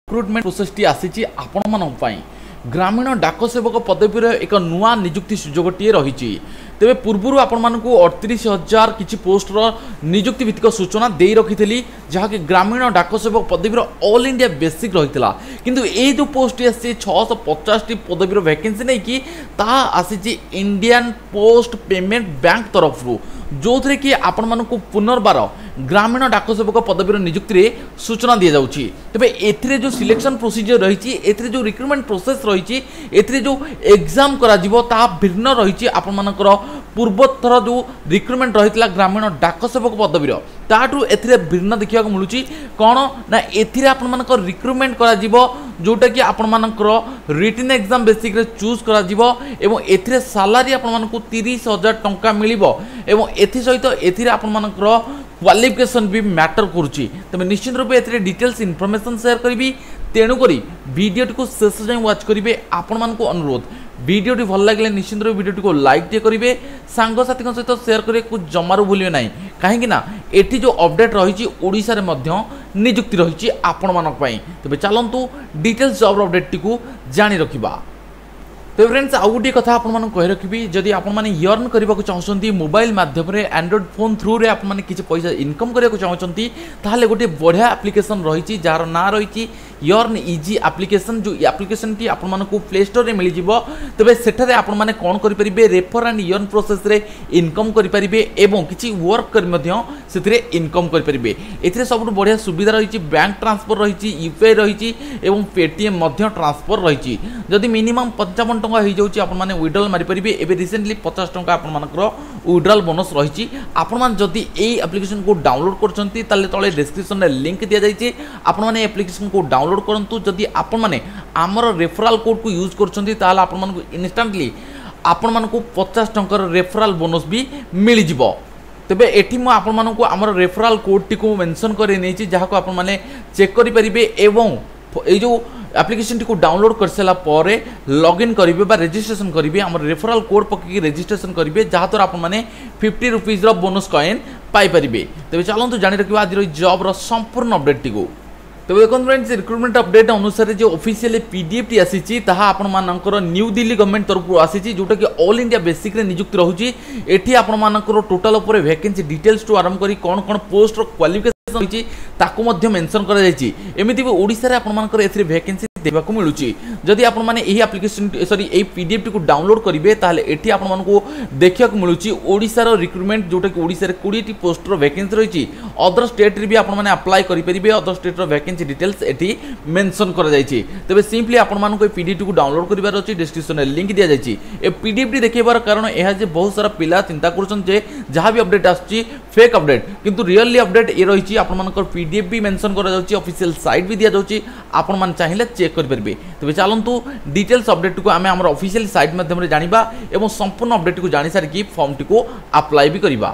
Recruitment process T आसी आपण मान ग्रामीण डाक सेवक पदवीर एक नुआ निजुक्ति सुजोगटे रही। तेरे पूर्व आपण मानक 38,000 किसी पोस्टर निजुक्ति भित्तिक सूचना दे रखी जहाँकि ग्रामीण डाक सेवक पदवीर ऑल इंडिया बेसिक रही है। किंतु ये जो पोस्ट आसी 650 पदवीर वैकेंसी नहीं कि आसी इंडियन पोस्ट पेमेंट बैंक तरफ जो थे कि आपण मानक पुनर्बार ग्रामीण डाक सेवक पदवीर निजुक्ति सूचना दी जाऊँगी। तेज ए जो सिलेक्शन प्रोसीजर रही ए जो रिक्रुटमेंट प्रोसेस रही ए जो एग्जाम करा भिन्न रही आपण मानकर पूर्वथर जो रिक्रुटमेंट रही ग्रामीण डाक सेवक पदवीर ताठू ए भिन्न देखा मिलूँ कौन ना ए आपण मानकर रिक्रुटमेंट करा जोटा कि आपण मानकर रिटन एग्जाम बेसिक रे चूज करा एवं एथिरे सैलरी आपण मानकु 30,000 टंका मिलिबो एवं एथि सहित एथिरे आपण मानकर क्वालिफिकेशन भी मैटर करुच्ची। तबे निश्चित रूप एथिरे डिटेल्स इनफॉरमेशन शेयर करी तेणुक वीडियोटी को शेष जाए वाच करेंगे। आपण मानकु अनुरोध वीडियोटी भल लगे निश्चित रूप वीडियोटी को लाइक टे करेंगे सांगसाथी सहित शेयर करने को जमारू भूलिए ना कहीं एठी जो अपडेट रही ओडिशा रे मध्य निजुक्ति रही आपण मानक पई। तबे चलंतु डिटेल्स जॉब अपडेट को जानी रखिबा। तो फ्रेंड्स आउ गोटे कथा आपको कही रखी जदि आपने यर्न करने को चाहते मोबाइल माध्यम एंड्रॉइड फोन थ्रू रे आपने किसी पैसा इनकम करने को चाहते ताहले गोटे बढ़िया एप्लिकेशन रही जार ना रही यर्न इजी एप्लिकेशन जो एप्लिकेशन टी आपको प्ले स्टोर में मिल जाव। तेज सेठारे आपने कौन करेंगे रेफर एंड यर्न प्रोसेस रे इनकम करेंगे एवं किसी वर्क कर इनकम करेंगे। ए सब बढ़िया सुविधा रही बैंक ट्रांसफर रही यूपीआई रही पेटीएम ट्रांसफर रही। जदि मिनिमम 55 टंका हो जाऊँगी आपने विड्रॉल मारिपारे। एवं रिसेंटली 50 टंका आपर विड्रॉल बोनस रही। आपण जदि यही एप्लिकेशन को डाउनलोड करते तले डिस्क्रिप्शन में लिंक दि जाइए आपने एप्लिकेशन को डाउनलोड करूँ। जदि आपण मैंने आमर रेफराल कोड को यूज कर इनस्टाटली आपण मानकु 50 टंकार रेफराल बोनस भी मिल जिवो। तेबे एठी मु आपण मानकु आमर रेफराल कोड टी को मेंशन करे नै छि जहाको आपण माने चेक करि परिबे एवं ए जो एप्लिकेशन टी को डाउनलोड कर सारा पर लॉगिन करेंगे बा रजिस्ट्रेशन करेंगे आम रेफराल कोड पकई रजिस्ट्रेशन करेंगे जहाँद्वारा आपने 50 रुपीज बोनस कॉइन पाइपर। तेज चलते जानी रखा आज जॉब रो संपूर्ण अपडेट टी को। तेज देखो फ्रेंड्स रिक्रुटमेंट अपडेट अनुसार जो ऑफिशियल पीडीएफ टी आसी आपंकर न्यू दिल्ली गवर्नमेंट तरफ आसी जोटा कि ऑल इंडिया बेसिक रे नियुक्ति रहुची। एठी आपंकर टोटाल उपर वैकेंसी डिटेल्स टू आरंभ करी कौन कौन पोस्ट क्वालिफिकेशन रही ताकू मध्य मेंशन करा जायछि। एमिति भी ओडिसा रे आपनकर एथि वैकेंसी देबाकू मिलुची। जदि आपण माने एही एप्लिकेशन सॉरी एही पीडीएफ टी को डाउनलोड करिवे ताले एठी आपण मानको देखियाकू मिलुची ओडिसा रो रिक्रुटमेंट जोटा कि ओडिसा रे 20 टी पोस्ट रो वैकेंसी रहिची। अदर स्टेट रे भी आपण माने अप्लाई करि परिबे। अदर स्टेट रो वैकेंसी डिटेल्स एठी मेंशन करा जायछि। तबे सिंपली आपण मानको ए पीडीएफ टी को डाउनलोड करिवार अछि डिस्क्रिप्शन में लिंक दिया जायछि। ए पीडीएफ टी देखिबार कारण एहा जे बहुत सारा पिला चिंता करछन जे जहां भी अपडेट आछि फेक अपडेट किंतु रियली अपडेट ए रहिछि। आपण मानकर पीडीएफ भी मेंशन करा जाउछि ऑफिशियल साइट भी दिया जाउछि आपण मान चाहिए चेक कर परिबे। तबे चलंतु डिटेल्स अपडेट को आमे हमर ऑफिशियल साइट माध्यम रे जानिबा एवं संपूर्ण अपडेट को जानि सार की फॉर्म टी को अप्लाई भी करिबा।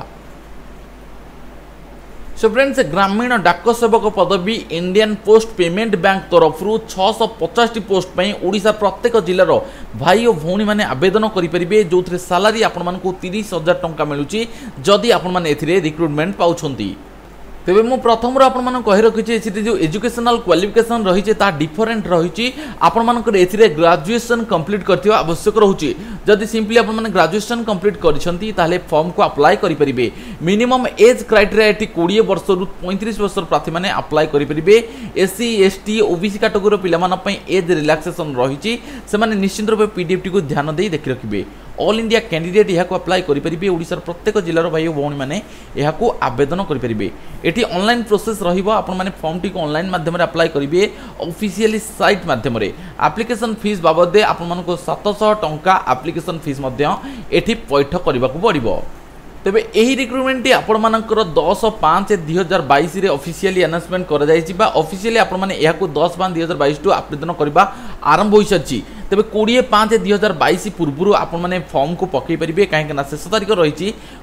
सो फ्रेंड्स ग्रामीण डाक सेवक पदवी इंडियन पोस्ट पेमेंट बैंक तरफ 650 पोस्ट पर ओडिशा प्रत्येक जिलार भाई और भौणी मैंने आवेदन करेंगे जो सैलरी आपण 30,000 टंका मिलूँ जदि आपण मैंने रिक्रुटमेंट पाउछंती। तेबे मु प्रथम आपन कहि रखिछि जो एजुकेशनल क्वालिफिकेशन रही डिफरेंट रही आपण मानकर एथिरे ग्रेजुएशन कंप्लीट करथिबा आवश्यक रहउछि। जदि सिंपली आपण माने ग्रेजुएशन कंप्लीट करिसंती ताले फॉर्म को अप्लाई करि परिबे। मिनिमम एज क्राइटेरिया एठी 20 वर्ष रु 35 वर्ष प्रार्थी माने अप्लाई करि परिबे। एससी एसटी ओबीसी कैटेगरी पिला मान पई एज रिलैक्सेशन रही से माने निश्चित रूप पीडीएफ टी को ध्यान दे देखि रखिबे। ऑल इंडिया कैंडिडेट यहाँ अप्लाई करेंगे। ओडिशार प्रत्येक जिलार भाई भौणी मैंने यहाँ आवेदन करेंगे। एटी ऑनलाइन प्रोसेस रहिबो आपण माने फॉर्म टी को ऑनलाइन माध्यम अप्लाई करेंगे ऑफिशियल साइट माध्यम एप्लिकेशन फीस बाबद आपण मानको 700 टंका एप्लिकेशन फीस मध्य एठी पैठ करबा को पड़िबो। तेबे एही रिक्रुटमेंट टी आपण मानकर 10/5/2022 रे ऑफिशियली अनाउंसमेंट करा जायछि बा ऑफिशियली आपण माने याकू 10/5/2022 टू आवेदन करबा आरंभ होई सच्ची। तेबे 20/5/2022 पूर्व आपण माने फॉर्म को पकई परिबे कहीं ना शेष तारीख रही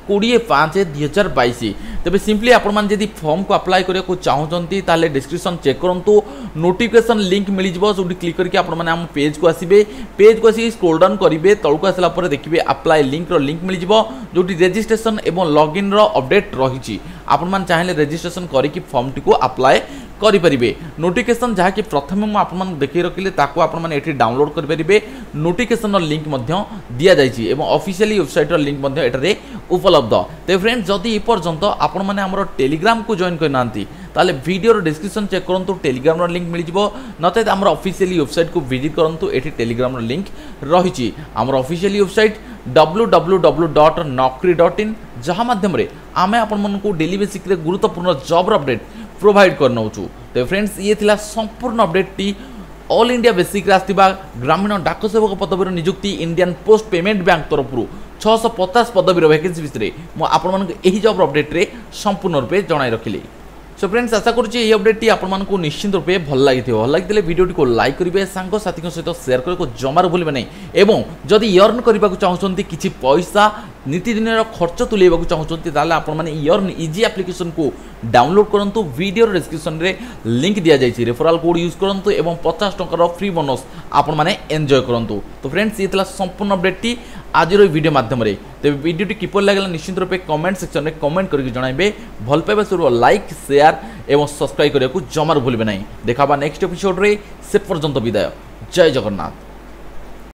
20/5/2022। तेज सिंपली आपड़ी फॉर्म को अप्लाई करने को चाहते ताले डिस्क्रिप्शन चेक करूँ नोटिफिकेशन लिंक मिल जाए जो क्लिक करके आम पेज को आसबे पेज को आसी स्क्रोल डाउन करेंगे तौक आसला देखिए अप्लाई लिंक लिंक मिल जाए जो रजिस्ट्रेशन और लॉगिन अपडेट रही आपण चाहिए रजिस्ट्रेशन करके फॉर्म टी को अप्लाई करेंगे। नोटिफिकेशन जहाँकि प्रथम मुझे देखिए रखिले आपने डाउनलोड करेंगे नोटिफिकेशन लिंक दि जाए ऑफिशियली वेबसाइट लिंक एटारे उपलब्ध। तो फ्रेंड्स जदि एपर्यंत आपण मैंने आम टेलीग्राम को जॉइन करना ताले वीडियो डिस्क्रिप्शन चेक करूँ टेलीग्राम लिंक मिल जाए नचेत आम ऑफिशियली वेबसाइट को विजिट करूँ ये टेलीग्राम लिंक रही आम ऑफिशियली वेबसाइट www.naukri.in जहाँ माध्यम आम आपण डेली बेसिक गुरुत्वपूर्ण जॉब अपडेट प्रोवाइड करनौ। तो फ्रेंड्स ये थिला संपूर्ण अपडेट टी ऑल इंडिया बेसिक आसथिबा ग्रामीण डाक सेवक पदवीर नियुक्ति इंडियन पोस्ट पेमेंट बैंक तरफ 650 पदवीर वैकेंसी विषय मु आपण एही जॉब अपडेट रे संपूर्ण रूपे जणाई रखिली। सो फ्रेंड्स आशा करुँच ये अपडेट आपको निश्चित रूपे भल लगी वीडियो को लाइक करेंगे सांग साथी सहित शेयर करने को जमार भूलें नहीं एवं जदि अर्न करने को चाहते किसी पैसा नीतिदिन खर्च तुलेबा चाहते आपने अर्न इजी एप्लिकेशन को डाउनलोड करूँ वीडियो डिस्क्रिप्शन में लिंक दि जाए रेफराल कोड यूज करूँ और 50 टंकार फ्री बोनस आपण मैंने एंजॉय करूँ। तो फ्रेंड्स ये संपूर्ण अपडेट टी आज वीडियो माध्यम तेज वीडियो किपर लगे निश्चित रूपे कमेंट सेक्शन में कमेंट करके जनइबे भल पाइबा शुरू लाइक शेयर और सब्सक्राइब करने को जमार भूलें नहीं। देखा नेक्स्ट एपिसोड रे से पर्यंत विदाय। जय जगन्नाथ।